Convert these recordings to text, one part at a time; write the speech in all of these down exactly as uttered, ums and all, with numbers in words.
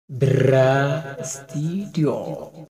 Bra Studio.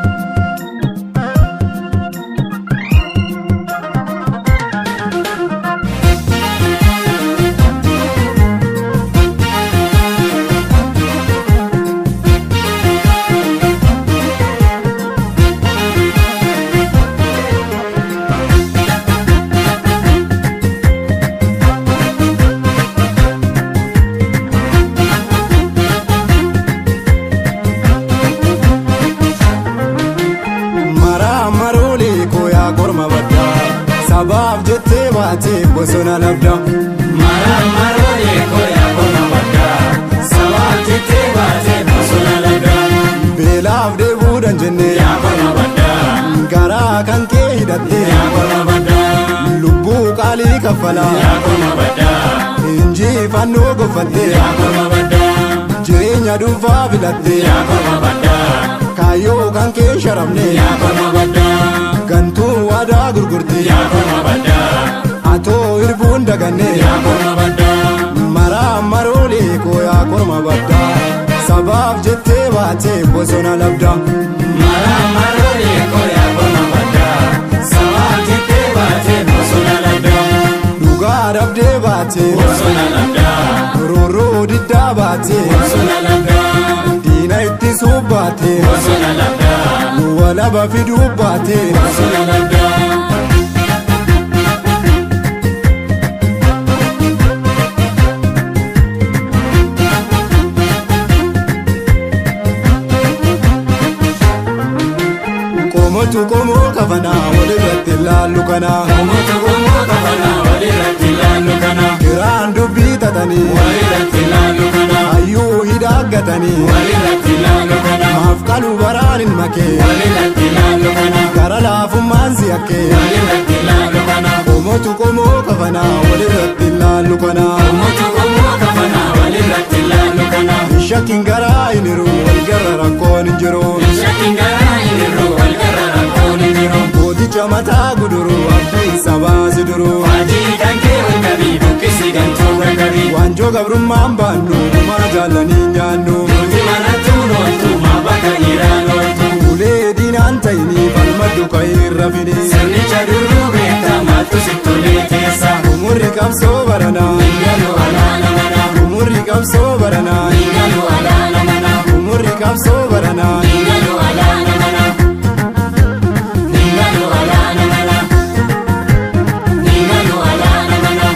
Sabab jette baate bosona labda mara marole koya kona badda sabab jette baate bosona labda beelaaf deebuudhaan jenne yaa kona badda garaa kan kee hidhatte yaa kona badda lubbuu qaalii kaffala yaa kona badda injifannoo goffatte yaa kona badda jireenya dhuunfaa filatte yaa kona badda kaayyoo kan kee sharafne yaa kona badda gantuu waadaa gurgurte yaa kona badda atoo irbuun daganne yaa kona badda maraa maroolee koo yaa korma badda sabaaf jettee baate bosona labda mara marole koya kona badda sabab jette baate bosona labda dhugaa dhabdee baate bosona labda roorroo diddaa baate bosona labda diina ittisuu baate bosona labda walaba fiduu baate bosona labda Komotu komo kafana walirratti laallu kana Komotu komo kafana walirratti laallu kana kiraan dubbii tatanii walirratti laallu kana hayyuu hidhaaggatanii walirratti laallu kana maaf qalu baraan hin makee walirratti laallu kana gara laafummaan si hakkee walirratti laallu kana Komotu komo kafana walirratti laallu kana Komotu komo kafana walirratti laallu kana shakkiin garaa hin jiru walgarra rakkoon hin jiru shakkiin garaa hin jiru walgarra rakkoon hin jiru mooticha mataa guduru abdii sabaa si duru Waajjii kan kee walqabii buqqisi gantuu walqabii waanjoo gabrummaan baannu maa jaallanii nyaannu Nuti manattuu nooltu maa bakka dhiiraan ooltu ulee diinaan ta'inii falmaddu ka'irra fide Sirnicha duruu beektaa maaltu sittolee keessa umurri qabsoo baranaa Ingaluu alaana manaa umurri qabsoo baranaa Ingaluu alaana manaa umurri qabsoo baranaa Ingaluu alaana manaa Ingaluu alaana manaa Ingaluu alaana manaa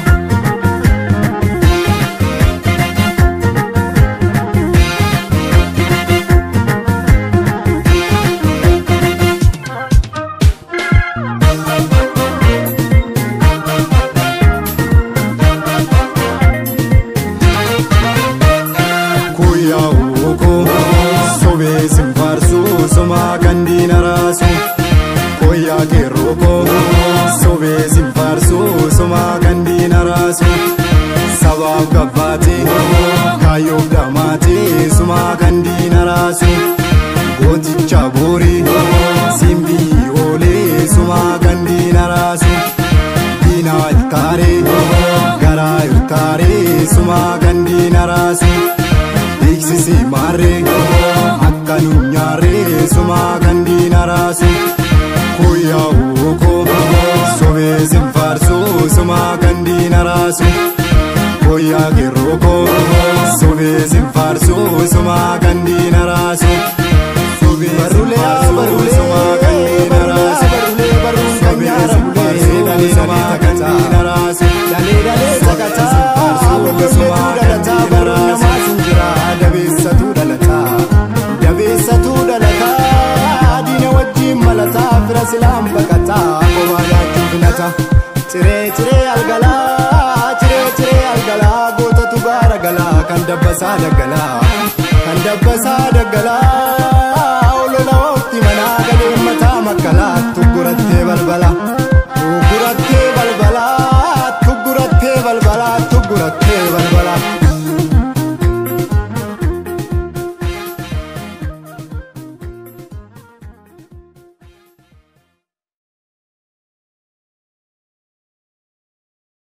Kuyyaa uukoo sobee simfaarsuu somaa kan diina raasu Kuyyaa keerrookoo sobee simfaarsuu somaa kan diina raasu sabaaf gabbaatee kaayyoof dhamaatee sumaa kan diina raasu gooticha boorii simbii oolee sumaa kan diina raasu diina ilkaaree garaa ilkaaree sumaa kan diina raasu Beeksisi maarree akka nyaarree sumaa kan diina raasu Kuyyaa uukoo sobee simfaarsuu sumaa kan diina raasu Kuyyaa keerrookoo sobee simfaarsuu sumaa kan diina raasu Barulee barulee sumaa kan diina raasu Sobee simfaarsuu sumaa kan diina raasu Dalee dalee sagataa sumaa kan diina raasu Dabeessatu dhalataa dabeessatu dhalataa diina wajjin malataa fira silaan baqataa kophaa yaachuu filata ciree ciree algalaa ciree ciree algalaa gootatu gaara galaa kan dabbasaa daggalaa kan dabbasaa daggalaa